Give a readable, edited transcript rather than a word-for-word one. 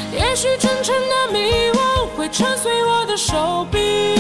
也许真诚的迷惘会沉碎我的手臂。